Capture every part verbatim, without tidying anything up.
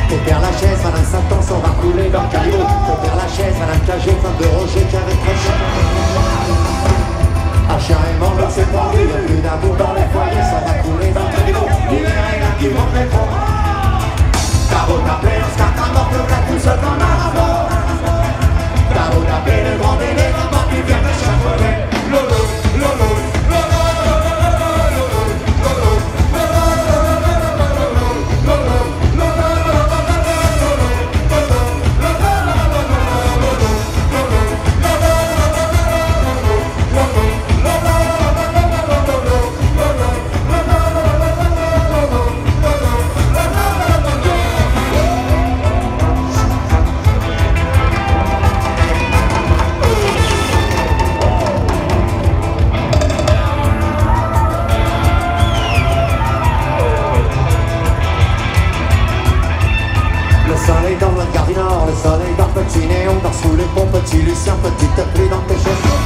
Au Père Lachaise, Madame Satan s'en va couler dans le caillou. Au Père Lachaise, Madame Cagé, femme de Roger, qui avait crochet. À charrément, l'autre s'est pendu, y'a plus d'amour dans les foyers, ça va couler dans le caillou. L'hiver est là qui monte les ponts. T'as beau t'appeler, on se carte à mort, le vrai tout seul dans la mort. T'as beau t'appeler le grand délai, le banc qui vient de chapeauter. Lolo, lolo, lolo, lolo, lolo, dans le Gare du Nord, le soleil dans petit néon, dans sous les ponts, petit Lucien, petite pluie dans tes chaussures.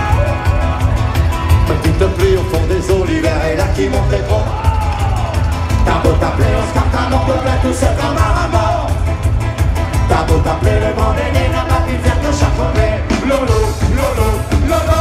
Petite pluie au fond des eaux, l'hiver est là qui monte les troncs. T'as beau t'appeler, on se carte à mort, de plein tout seul comme un mort. T'as beau t'appeler le grand aîné, n'a pas pu faire de chapeauter. Lolo, lolo, lolo.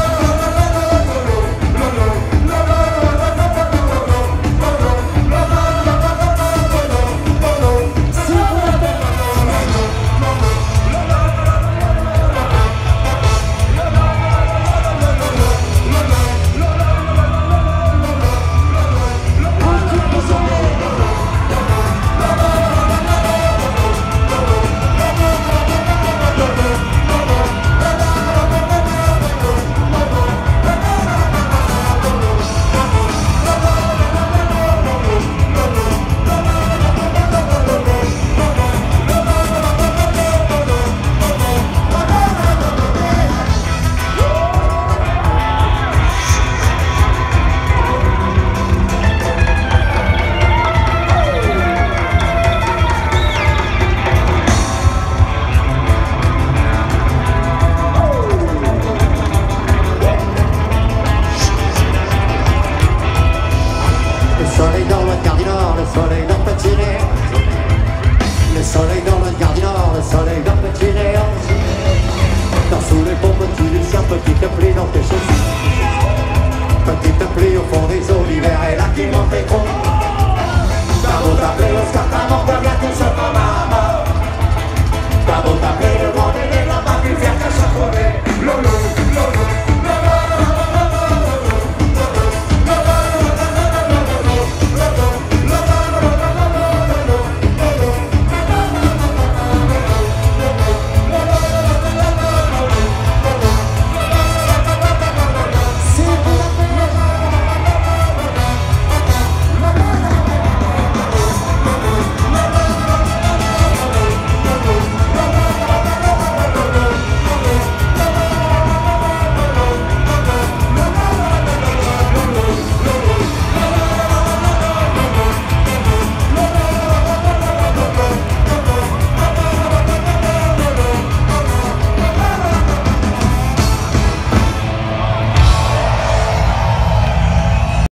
Le soleil dans le Gare du Nord, le soleil dans le petit néant. Dans sous les ponts, petit Lucien, petite pluie dans tes chaussures. Petite pluie au fond des eaux, l'hiver est là qui monte les troncs.